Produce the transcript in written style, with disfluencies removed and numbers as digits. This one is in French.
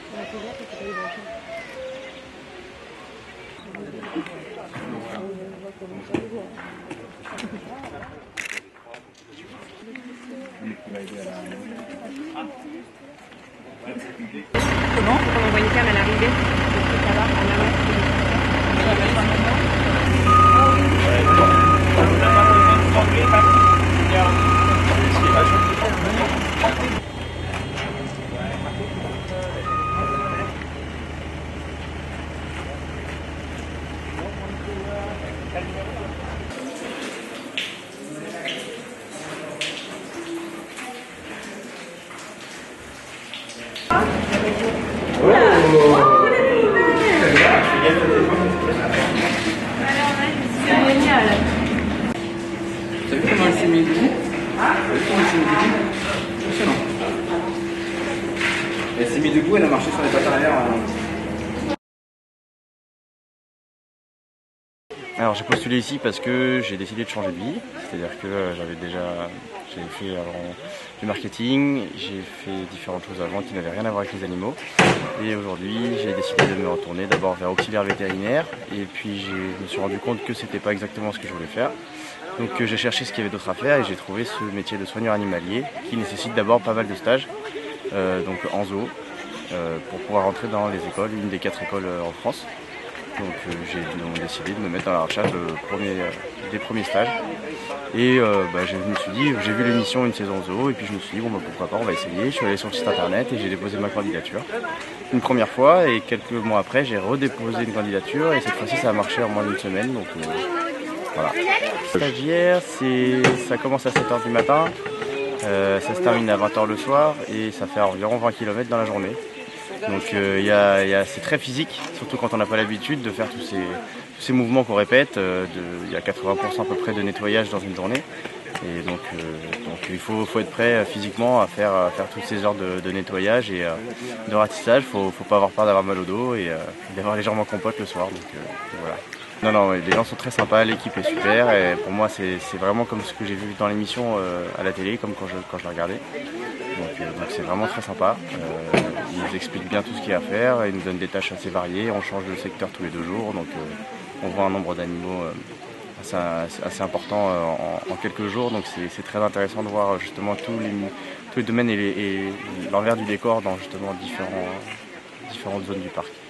Comment? On envoie une cam à l'arrivée. Ça va, à la T'as vu comment elle s'est mise debout? T'as vu comment elle s'est mise debout? Impressionnant. Elle s'est mise debout, elle a marché sur les pattes arrière. Alors j'ai postulé ici parce que j'ai décidé de changer de vie, c'est-à-dire que j'ai fait avant du marketing, j'ai fait différentes choses avant qui n'avaient rien à voir avec les animaux, et aujourd'hui j'ai décidé de me retourner d'abord vers auxiliaire vétérinaire, et puis je me suis rendu compte que c'était pas exactement ce que je voulais faire, donc j'ai cherché ce qu'il y avait d'autre à faire et j'ai trouvé ce métier de soigneur animalier qui nécessite d'abord pas mal de stages, donc en zoo, pour pouvoir rentrer dans les écoles, une des 4 écoles en France. Donc j'ai donc décidé de me mettre dans la recherche des premiers stages. Et je me suis dit, j'ai vu l'émission Une saison zoo, et puis je me suis dit, bon pourquoi pas, on va essayer. Je suis allé sur le site internet et j'ai déposé ma candidature une première fois, et quelques mois après j'ai redéposé une candidature, et cette fois-ci ça a marché en moins d'une semaine. Donc voilà. Stagiaire, ça commence à 7h du matin, ça se termine à 20h le soir, et ça fait environ 20 km dans la journée. Donc c'est très physique, surtout quand on n'a pas l'habitude de faire tous ces mouvements qu'on répète. Il y a 80% à peu près de nettoyage dans une journée. Et donc il faut être prêt physiquement à faire toutes ces heures de nettoyage et de ratissage. Faut pas avoir peur d'avoir mal au dos et d'avoir les jambes en compote le soir. Donc voilà. Non, les gens sont très sympas, l'équipe est super, et pour moi c'est vraiment comme ce que j'ai vu dans l'émission à la télé, comme quand je la regardais. Donc c'est vraiment très sympa. Ils nous expliquent bien tout ce qu'il y a à faire, ils nous donnent des tâches assez variées, on change de secteur tous les 2 jours, donc on voit un nombre d'animaux assez important en quelques jours, donc c'est très intéressant de voir justement tous les domaines et l'envers du décor dans justement différentes zones du parc.